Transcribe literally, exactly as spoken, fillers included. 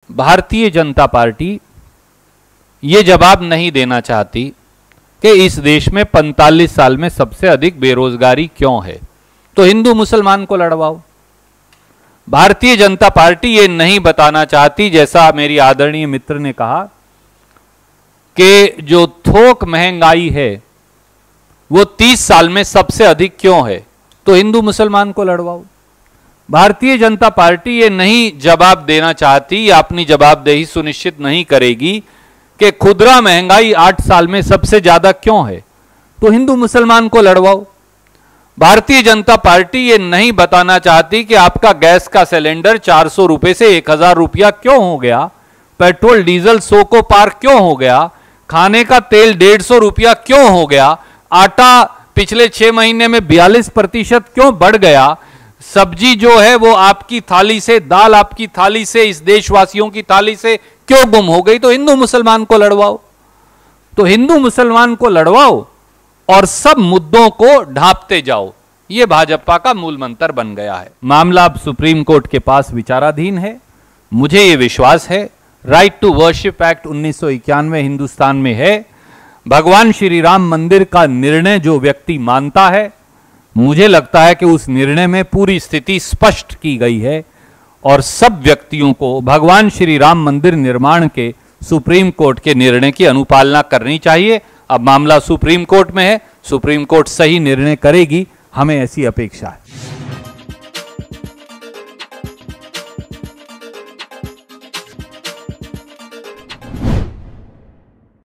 Bharatiya Janata party ये जवाब नहीं देना चाहती कि इस देश में पैंतालीस साल में सबसे अधिक बेरोजगारी क्यों है, तो हिंदू मुसलमान को लड़वाओ। भारतीय जनता पार्टी ये नहीं बताना चाहती, जैसा मेरी आदरणीय मित्र ने कहा, कि जो थोक महंगाई है वो तीस साल में सबसे अधिक क्यों है, तो हिंदू मुसलमान को लड़वाओ। भारतीय जनता पार्टी ये नहीं जवाब देना चाहती या अपनी जवाबदेही सुनिश्चित नहीं करेगी कि खुदरा महंगाई आठ साल में सबसे ज्यादा क्यों है, तो हिंदू मुसलमान को लड़वाओ। भारतीय जनता पार्टी ये नहीं बताना चाहती कि आपका गैस का सिलेंडर चार सौ रुपए से एक हजार रुपया क्यों हो गया, पेट्रोल डीजल सौ को पार क्यों हो गया, खाने का तेल डेढ़ सौ रुपया क्यों हो गया, आटा पिछले छह महीने में बयालीस प्रतिशत क्यों बढ़ गया, सब्जी जो है वो आपकी थाली से, दाल आपकी थाली से, इस देशवासियों की थाली से क्यों गुम हो गई, तो हिंदू मुसलमान को लड़वाओ। तो हिंदू मुसलमान को लड़वाओ और सब मुद्दों को ढांपते जाओ, ये भाजपा का मूल मंत्र बन गया है। मामला अब सुप्रीम कोर्ट के पास विचाराधीन है। मुझे ये विश्वास है राइट टू वर्शिप एक्ट उन्नीस सौ इक्यानवे हिंदुस्तान में है। भगवान श्री राम मंदिर का निर्णय जो व्यक्ति मानता है, मुझे लगता है कि उस निर्णय में पूरी स्थिति स्पष्ट की गई है और सब व्यक्तियों को भगवान श्री राम मंदिर निर्माण के सुप्रीम कोर्ट के निर्णय की अनुपालना करनी चाहिए। अब मामला सुप्रीम कोर्ट में है, सुप्रीम कोर्ट सही निर्णय करेगी, हमें ऐसी अपेक्षा है।